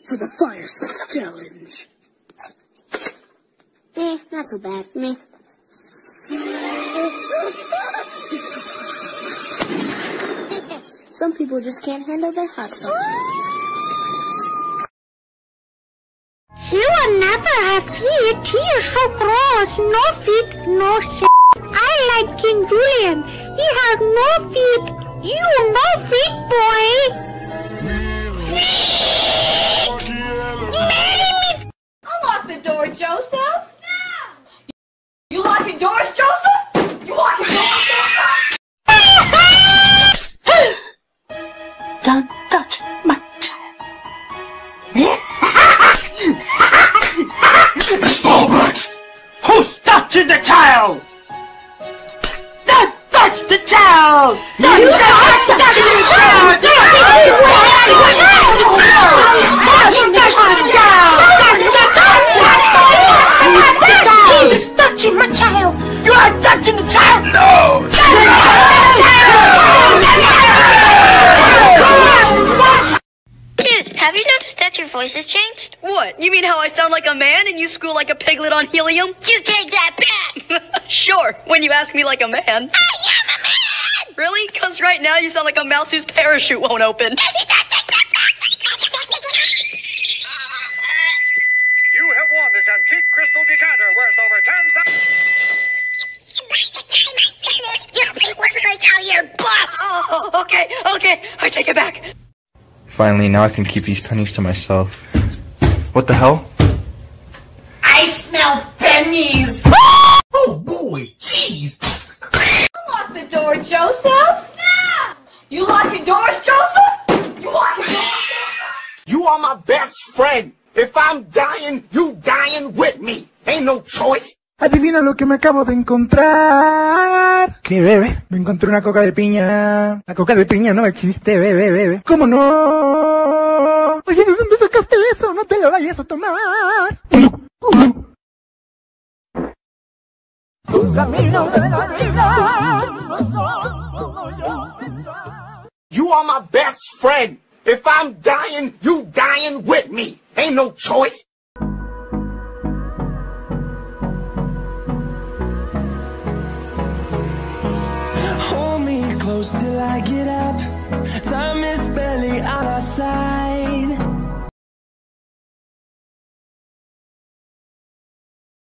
for the fire starts challenge. Not so bad. Meh. Some people just can't handle their hot sauce. He will never have feet. He is so gross. No feet, no shit. I like King Julian. He has no feet. You no feet, boy. Marry me. Unlock the door, Joseph. No. You locking doors, Joseph? You locking doors, Joseph? Don't touch my child. Smallpox! Who's touching the child? Don't touch the child! Don't touch the child! He's touching my child! You are touching the child! No! Dude, have you noticed that your voice has changed? What? You mean how I sound like a man and you squeal like a piglet on helium? You take that back! Sure, when you ask me like a man. I am a man! Really? Because right now you sound like a mouse whose parachute won't open. You have won this antique crystal decanter worth over 10,000. What did I tell you? Oh, okay, I take it back. Finally, now I can keep these pennies to myself. What the hell? I smell pennies! Oh boy, jeez! Lock the door, Joseph! No! You locking doors, Joseph? You locking doors, Joseph? You are my best friend. If I'm dying, you dying with me. Ain't no choice. Adivina lo que me acabo de encontrar. ¿Qué, bebé? Me encontré una coca de piña. La coca de piña no existe, bebé. ¿Cómo no? Oye, ¿de dónde sacaste eso? No te lo vayas a tomar. You are my best friend. If I'm dying, you dying with me. Ain't no choice. Hold me close till I get up. Time is barely on our side.